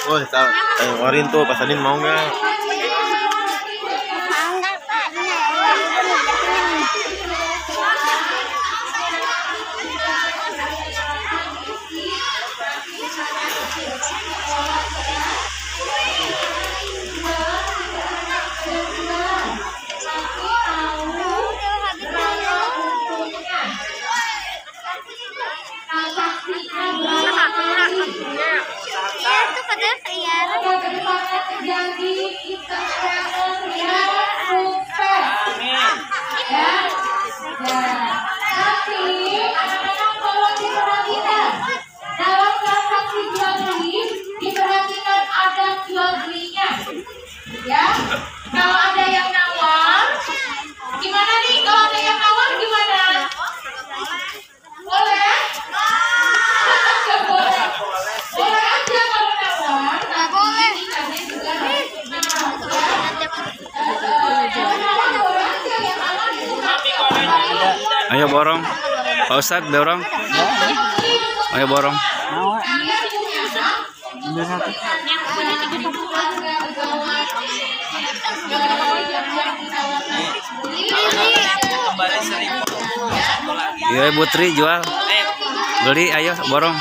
Wah, tawarin tuh, Pasanin mau nggak? Ya, kalau ada yang nawar, gimana nih? Kalau ada yang nawar gimana? Boleh? Nggak boleh. Boleh aja kalau nawar. Nggak boleh. Ayo borong, Pak Ustadz dorong. Ayo borong. Iya Ibu Tri jual. Beli ayo borong.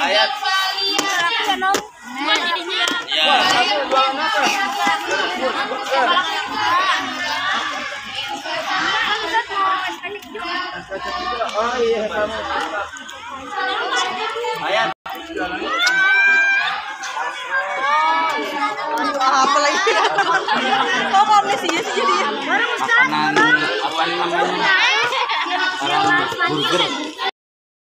Oh iya, sama. Apa lagi? Kok amnesinya sih jadi? Makanan apa namanya? Burger.